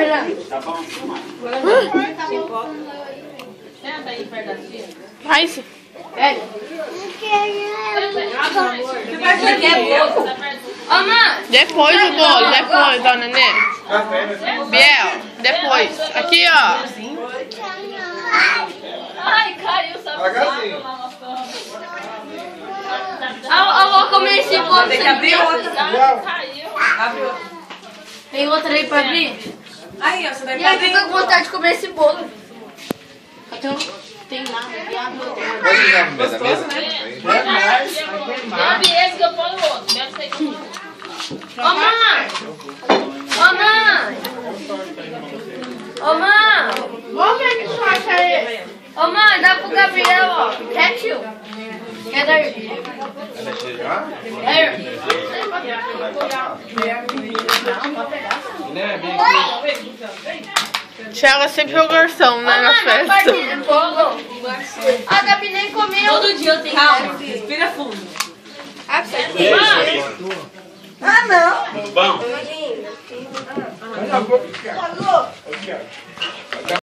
Tá bom? Senta aí perto da tia. Vai, sim. Velho. Ô, mãe. Depois o bolo, depois, ó, nenê. Biel, depois. Aqui, ó. Ai, caiu, sabe? Eu vou comer esse bolo. Tem que abrir outro. Caiu. Tem outra aí pra abrir? Aí, ó, você vai E aí, fica com vontade de comer esse bolo. Tem lá, Pode ligar no mesa, mesa? Bebe esse que eu ponho o outro. Bebe esse aí que eu ponho o outro. Ô, mãe! Ô, mãe! Ô, mãe! vamos ver que só acha ele. Ô, mãe, dá pro Gabriel, ó. Quer, tio? Quer dar? Thiago sempre é o garçom, né, nas festas. A Gabi nem comeu. Todo dia eu tenho. Calma, respira fundo. Tudo bom? Daqui a pouco, cara.